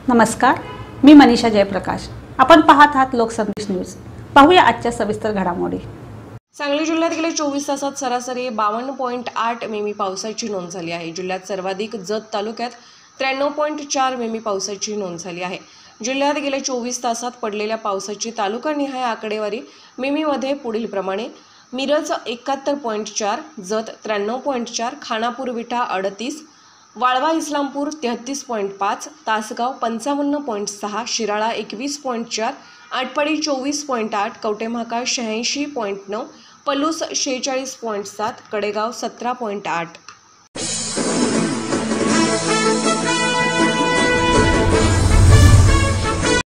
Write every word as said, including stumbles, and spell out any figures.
नमस्कार, मी मनीषा जयप्रकाश। आपण पाहत आहात लोकसंदेश न्यूज। पाहूया आजच्या सविस्तर घडामोडी। सांगली जिल्ह्यात गेल्या चोवीस तासात सरासरी बावन्न पॉईंट आठ मिमी पावसाची नोंद झाली आहे। जिल्ह्यात सर्वाधिक जत तालुक्यात त्र्याण्णव पॉईंट चार मिमी पावसाची नोंद झाली आहे। जिल्ह्यात गेल्या चोवीस तासात पडलेल्या पावसाची तालुकानिहाय आकडेवारी मिमीमध्ये पुढील प्रमाणे: मिरज एकाहत्तर पॉईंट चार, जत त्र्याण्णव पॉईंट चार, खानापूर विटा अडतीस, वाळवा इस्लामपूर तेहतीस पॉईंट पाच, तासगाव पंचावन्न पॉईंट सहा, शिराळा एकवीस पॉईंट चार, आटपाडी चोवीस पॉईंट आठ, कवटेमहाकाळ शहाऐंशी पॉईंट नऊ, पलूस शेहेचाळीस पॉईंट सात, कडेगाव सतरा पॉईंट आठ।